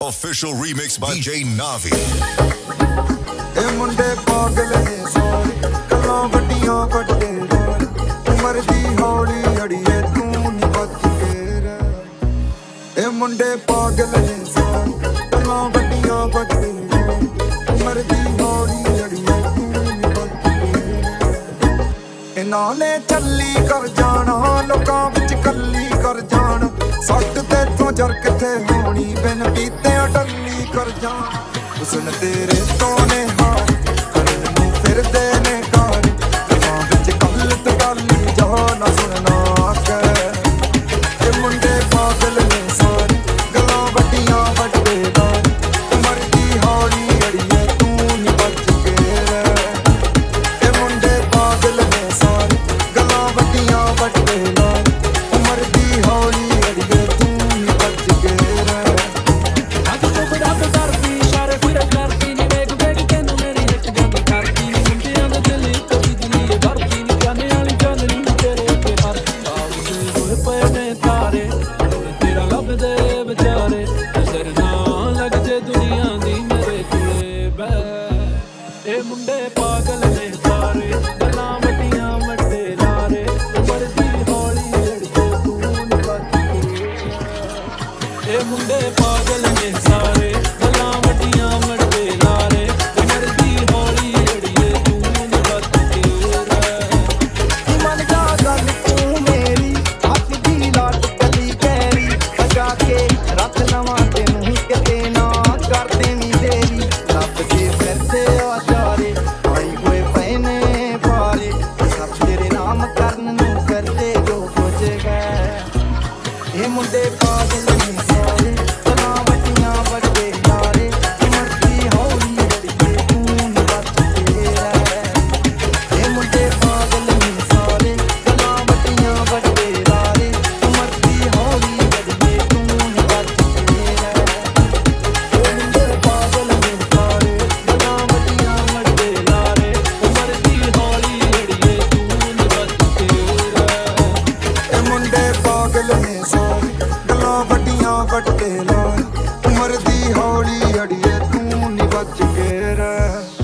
Official remix by DJ Navi. ए मुंडे पागल ने सारे गल्लां वड्डियां वड्डे यार उमर दी हौली अड़िए तू नी बच के रह। ए मुंडे पागल ने सारे गल्लां वड्डियां वड्डे यार उमर दी हौली अड़िए तू नी बच के रह। इन्हां ने चली कर जाना लोकां विच कल्ली कर जाना सट ते तों जर किथे होनी बिन पीते टल्ली कर जाना हुस्न तेरे तो ने हार करन नूं फिरदे ने कार गल्लां विच कल ते गाली जा ना सुनना कर। ए मुंडे पागल ने सारे गल्लां वड्डियां वड्डे यार उमर दी हौली अड़िए तू नी बच के रह। ए मुंडे पागल ने सारे गल्लां वड्डियां वड्डे यार उमर दी हौली अड़िए तू नी बच के रह। मुंडे पागल ने सारे गल्लां वड्डियां वड्डे लारे उमर दी हौली अड़िए तू नी बच के रह। ए मुंडे पागल ने सारे गल्लां वड्डियां वड्डे लारे उमर दी हौली अड़िए तू नी बच के रह। मन जा गल तू मेरी हक दी लाट कली कैरी सजा के रख लवां तेनू किते ना कर देनी तेरी रब दे फिरदे आचारे आई होए पैने पारे सब तेरे नाम करन नूं फिरदे जो कुछ गए। ए मुंडे पागल ने सारे गल्लां वड्डियां वड्डे यारे उमर दी हौली अड़िए तू नी बच के रह। ए मुंडे पागल ने सारे गल्लां वड्डियां वड्डे यारे उमर दी हौली अड़िए तू नी बच के रह। ए मुंडे पागल ने सारे गल्लां वड्डियां वड्डे लारे उमर दी हौली अड़िए तू नी बच के रह। ए मुंडे पागल ने सारे गल्लां वड्डियां वड्डे यार उमर दी हौली अड़िए तू नी बच के रह।